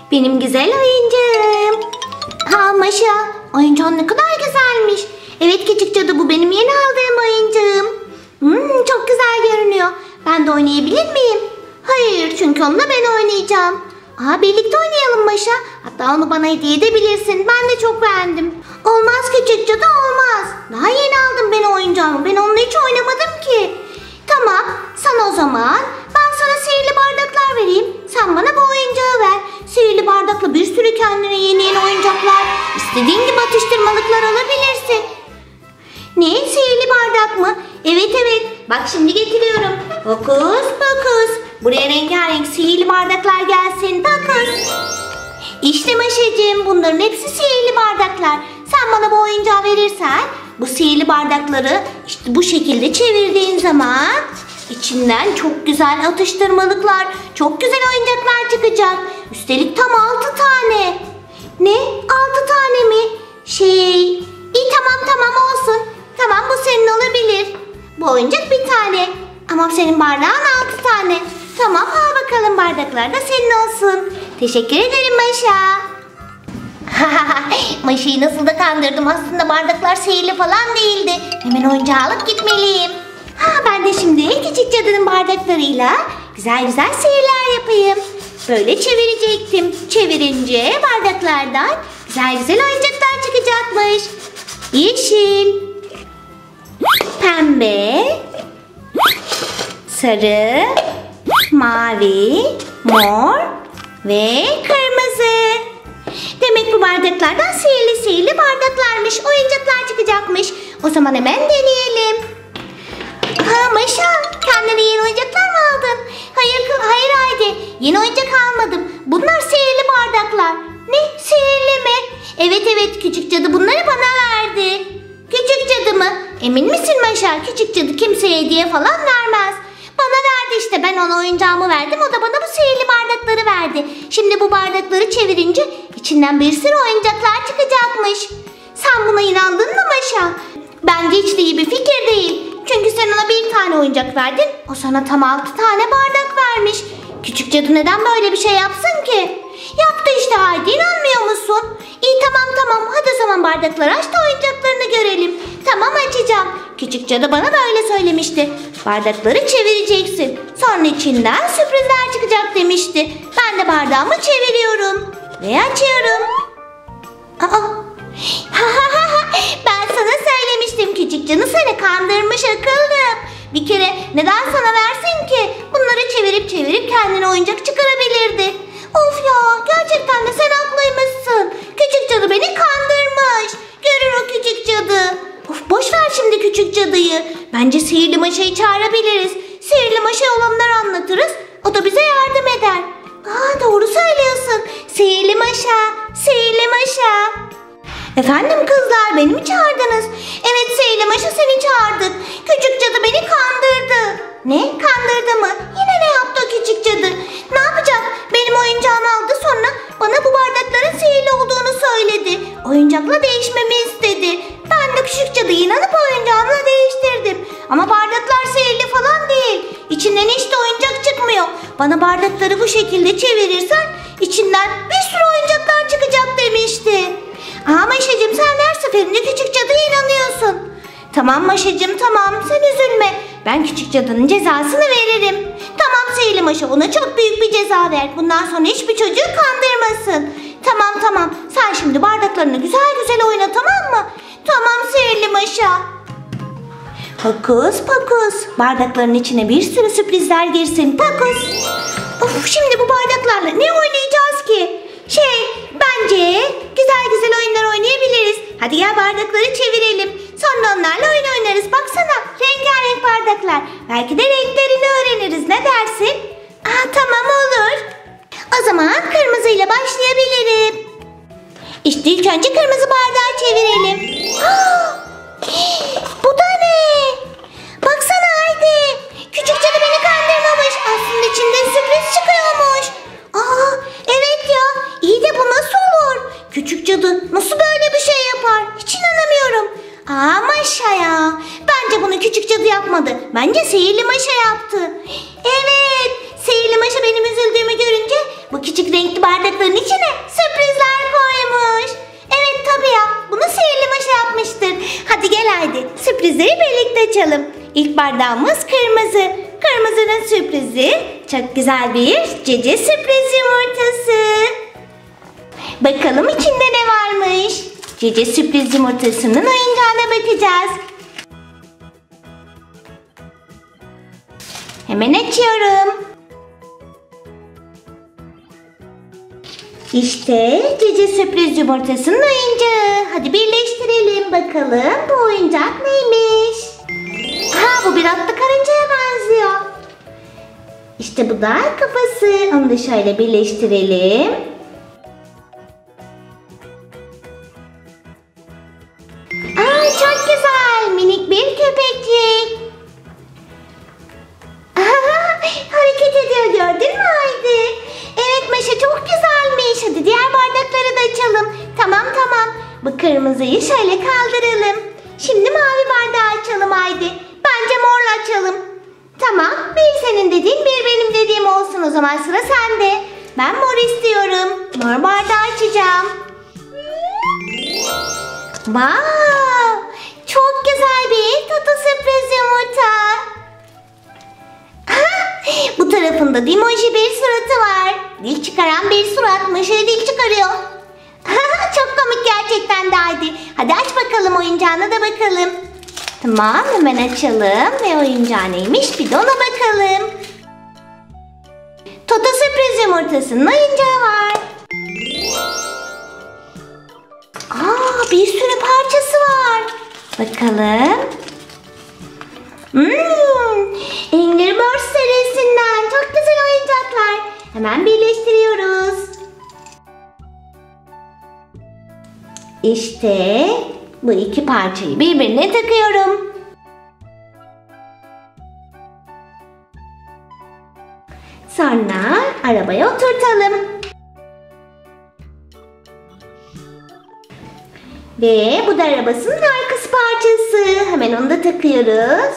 Benim güzel oyuncağım. Ha Maşa, oyuncağın ne kadar güzelmiş. Evet küçük cadı, bu benim yeni aldığım oyuncağım. Çok güzel görünüyor. Ben de oynayabilir miyim? Hayır, çünkü onunla ben oynayacağım. Birlikte oynayalım Maşa. Hatta onu bana hediye edebilirsin. Ben de çok beğendim. Olmaz küçük cadı, olmaz. Daha yeni aldım ben oyuncağımı. Ben onunla hiç oynamadım ki. Tamam, sana o zaman ben sana sihirli bardaklar vereyim. Sen bana bu oyuncağı ver. Sihirli bardakla bir sürü kendine yeni oyuncaklar, İstediğin gibi atıştırmalıklar alabilirsin. Ne? Sihirli bardak mı? Evet. Bak şimdi getiriyorum. Fokus fokus. Buraya rengarenk sihirli bardaklar gelsin. Fokus. İşte Maşacığım, bunların hepsi sihirli bardaklar. Sen bana bu oyuncağı verirsen bu sihirli bardakları işte bu şekilde çevirdiğin zaman içinden çok güzel atıştırmalıklar, çok güzel oyuncaklar çıkacak. Üstelik tam 6 tane. Ne? 6 tane mi? İyi tamam olsun. Tamam, bu senin olabilir. Bu oyuncak bir tane. Ama senin bardağın 6 tane. Tamam, al bakalım, bardaklar da senin olsun. Teşekkür ederim Maşa. Maşa'yı nasıl da kandırdım. Aslında bardaklar sihirli falan değildi. Hemen oyuncağı alıp gitmeliyim. Ben de şimdi küçük cadının bardaklarıyla güzel güzel sihirler yapayım. Böyle çevirecektim. Çevirince bardaklardan güzel güzel oyuncaklar çıkacakmış. Yeşil, pembe, sarı, mavi, mor ve kırmızı. Demek bu bardaklardan sihirli bardaklarmış. Oyuncaklar çıkacakmış. O zaman hemen deneyelim. Maşa, kendine yeni oyuncaklar mı aldın? Hayır Haydi. Yeni oyuncak almadım. Bunlar sihirli bardaklar. Ne? Sihirli mi? Evet, küçük cadı bunları bana verdi. Küçük cadı mı? Emin misin Maşa? Küçük cadı kimseye hediye falan vermez. Bana verdi işte. Ben ona oyuncağımı verdim. O da bana bu sihirli bardakları verdi. Şimdi bu bardakları çevirince içinden bir sürü oyuncaklar çıkacakmış. Sen buna inandın mı Maşa? Bence hiç de iyi bir fikir değil. Çünkü sen ona bir tane oyuncak verdin. O sana tam 6 tane bardak vermiş. Küçük cadı neden böyle bir şey yapsın ki? Yaptı işte Haydi, inanmıyor musun? İyi tamam. Hadi o zaman bardakları aç da oyuncaklarını görelim. Tamam, açacağım. Küçük cadı bana böyle söylemişti. Bardakları çevireceksin. Sonra içinden sürprizler çıkacak demişti. Ben de bardağımı çeviriyorum. Ve açıyorum. Ben sana söylemiştim, küçük cadı seni kandırmış akıllım. Bir kere neden sana versin ki? Bunları çevirip kendine oyuncak çıkarabilirdi. Of ya, gerçekten de sen haklıymışsın. Küçük cadı beni kandırmış. Görür o küçük cadı. Of, boş ver şimdi küçük cadıyı. Bence sihirli Maşa'yı çağırabiliriz. Sihirli Maşa'ya olanları anlatırız. O da bize yardım eder. Doğru söylüyorsun. Sihirli Maşa. Efendim kızlar, beni mi çağırdınız? Evet sihirli Maşa, seni çağırdık. Küçük cadı beni kandırdı. Ne? Kandırdı mı? Yine ne yaptı o küçük cadı? Ne yapacak? Benim oyuncağımı aldı, sonra bana bu bardakların sihirli olduğunu söyledi. Oyuncakla değişmemi istedi. Ben de küçük cadıya inanıp oyuncağımla değiştirdim. Ama bardaklar sihirli falan değil. İçinden hiç de oyuncak çıkmıyor. Bana bardakları bu şekilde çevirirsen içinden bir sürü oyuncaklar çıkacak demişti. Maşacığım, sen her seferinde küçük cadıya inanıyorsun. Tamam Maşacığım, tamam, sen üzülme. Ben küçük cadının cezasını veririm. Tamam sihirli Maşa, ona çok büyük bir ceza ver. Bundan sonra hiçbir çocuğu kandırmasın. Tamam. Sen şimdi bardaklarını güzel oyna, tamam mı? Tamam sihirli Maşa. Fokus pokus. Bardakların içine bir sürü sürprizler girsin. Fokus. Of, şimdi bu bardaklarla ne oynayacağız ki? Bence güzel oyunlar oynayabiliriz. Hadi gel bardakları çevirelim. Sonra onlarla oyun oynarız. Baksana, rengarenk bardaklar. Belki de renklerini öğreniriz. Ne dersin? Tamam, olur. O zaman kırmızıyla başlayabilirim. İşte ilk önce kırmızı bardağı çevirelim. Bu da ne? Baksana Haydi. Küçük cadı beni kandırmamış. Aslında içinde sürpriz çıkıyormuş. Evet ya. İyi de bu nasıl olur? Küçük cadı nasıl böyle bir şey yapar? Hiç inanamıyorum. Maşa ya. Bence bunu küçük cadı yapmadı. Bence sihirli Maşa yaptı. Evet. Sihirli Maşa benim üzüldüğümü görünce bu küçük renkli bardakların içine açalım. İlk bardağımız kırmızı. Kırmızının sürprizi çok güzel bir Cece sürpriz yumurtası. Bakalım içinde ne varmış? Cece sürpriz yumurtasının oyuncağına bakacağız. Hemen açıyorum. İşte Cece sürpriz yumurtasının oyuncağı. Hadi birleştirelim bakalım bu oyuncak neymiş? Ha, bu bir atlı karıncaya benziyor. İşte bu da kafası. Onu da şöyle birleştirelim. Aa, çok güzel. Minik bir köpekçik. Hareket ediyor, gördün mü Haydi? Evet Maşa, çok güzelmiş. Hadi diğer bardakları da açalım. Tamam. Bu kırmızıyı şöyle kaldıralım. Şimdi mavi bardağı açalım Haydi. Bence morla açalım. Tamam, bir senin dediğin bir benim dediğim olsun, o zaman sıra sende. Ben mor istiyorum. Mor bardağı açacağım. Wow, çok güzel bir Toto sürpriz yumurta. Bu tarafında Dimoji bir suratı var. Dil çıkaran bir suratmış. Dil çıkarıyor. Çok komik gerçekten de Haydi. Hadi aç bakalım oyuncağına da bakalım. Tamam, hemen açalım ve oyuncağı neymiş bir de ona bakalım. Toto sürpriz yumurtasının oyuncağı var. Aa, bir sürü parçası var. Bakalım. Angry Birds serisinden çok güzel oyuncaklar. Hemen birleştiriyoruz. İşte bu iki parçayı birbirine takıyorum. Sonra arabaya oturtalım. Ve bu da arabasının arkası parçası. Hemen onu da takıyoruz.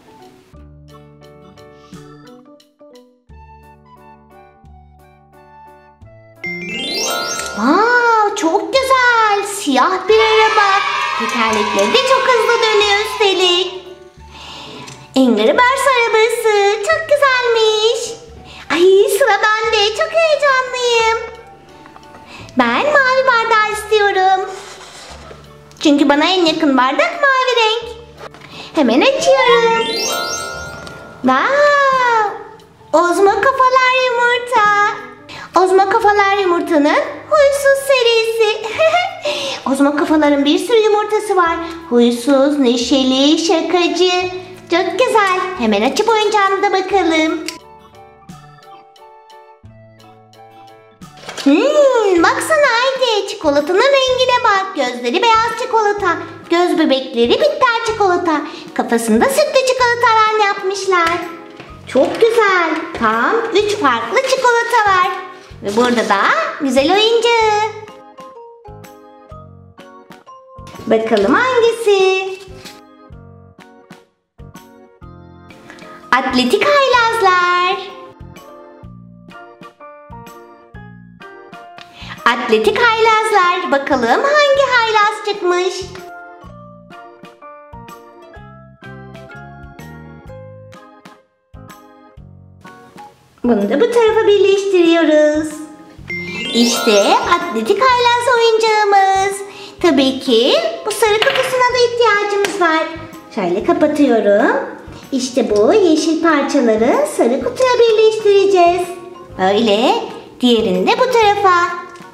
Wow, çok güzel. Siyah bir araba. Tekerlekleri de çok hızlı dönüyor üstelik. Angry Birds arabası. Çok güzelmiş. Ay, sıra bende. Çok heyecanlıyım. Ben mavi bardağı istiyorum. Çünkü bana en yakın bardak mavi renk. Hemen açıyorum. Wow! Ozma kafalar yumurta. Ozma kafalar yumurtanın huysuz serisi. Ozma kafaların bir sürü yumurtası var. Huysuz, neşeli, şakacı. Çok güzel. Hemen açıp oyuncağına da bakalım. Baksana Haydi, çikolatanın rengine bak. Gözleri beyaz çikolata. Göz bebekleri bitter çikolata. Kafasında sütlü çikolatalar yapmışlar. Çok güzel. Tam 3 farklı çikolata var. Ve burada da güzel oyuncağı. Bakalım hangisi? Atletik haylazlar. Atletik haylazlar. Bakalım hangi haylaz çıkmış? Bunu da bu tarafa birleştiriyoruz. İşte atletik haylaz oyuncağımız. Tabii ki bu sarı kutusuna da ihtiyacımız var. Şöyle kapatıyorum. İşte bu yeşil parçaları sarı kutuya birleştireceğiz. Öyle. Diğerini de bu tarafa.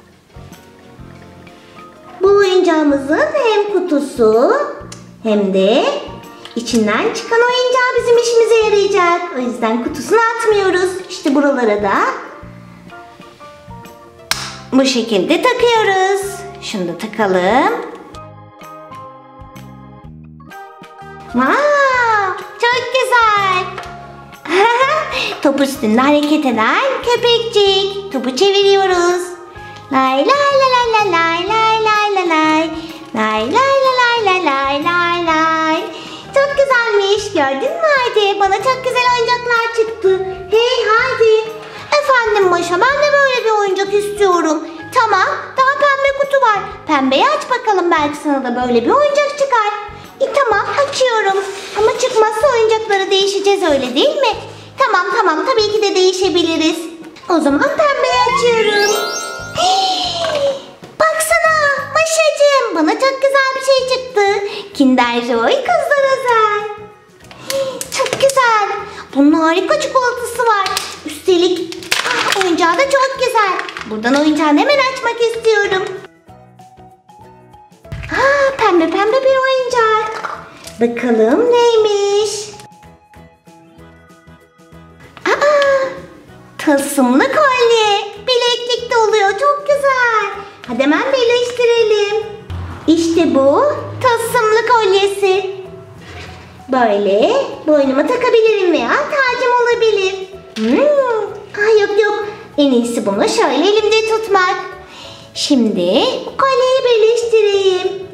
Bu oyuncağımızın hem kutusu hem de içinden çıkan oyuncağı bizim işimize yarayacak. O yüzden kutusunu atmıyoruz. İşte buralara da bu şekilde takıyoruz. Şunu da takalım. Wow, çok güzel. Top üstünde hareket eden köpekçik. Topu çeviriyoruz. Lay lay lay lay lay lay lay lay lay. Lay lay lay lay lay lay lay. Çok güzelmiş. Gördün mü Haydi? Bana çok güzel oyuncaklar çıktı. Hey Haydi. Efendim Maşa, ben de böyle bir oyuncak istiyorum. Tamam, daha pembe kutu var. Pembeyi aç bakalım, belki sana da böyle bir oyuncak çıkar. Tamam açıyorum. Ama çıkmazsa oyuncakları değişeceğiz öyle değil mi? Tamam tabii ki de değişebiliriz. O zaman pembeyi açıyorum. Baksana Maşacığım, bana çok güzel bir şey çıktı. Kinder Joy kızlar özel. Çok güzel. Bunun harika çikolatası var. Üstelik oyuncağı da çok güzel. Buradan oyuncağını hemen açmak istiyorum. Pembe bir oyuncak. Bakalım neymiş? Tılsımlı kolye. Bileklik de oluyor. Çok güzel. Hadi hemen birleştirelim. İşte bu tılsımlı kolyesi. Böyle boynuma takabilirim veya tacım olabilir. Yok. En iyisi bunu şöyle elimde tutmak. Şimdi kolyeyi birleştireyim.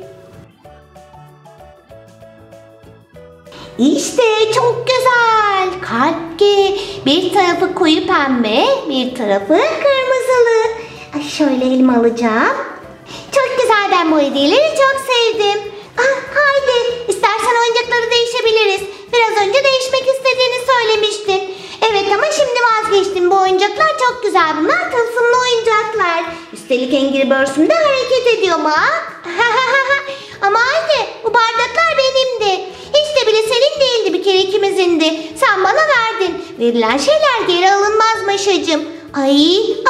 İşte çok güzel. Kalp ki bir tarafı koyu pembe, bir tarafı kırmızılı. Şöyle elime alacağım. Çok güzel, ben bu hediyeleri çok sevdim. Haydi istersen oyuncakları değişebiliriz. Biraz önce değişmek istediğini söylemiştin. Evet ama şimdi vazgeçtim. Bu oyuncaklar çok güzel. Bunlar tılsımlı oyuncaklar. Üstelik Angry Birds'üm de hareket ediyor bak. Ama haydi bu bardaklar benimdi. Hiç de bile senin değildi, bir kere ikimizindi. Sen bana verdin. Verilen şeyler geri alınmaz Maşacığım. Ay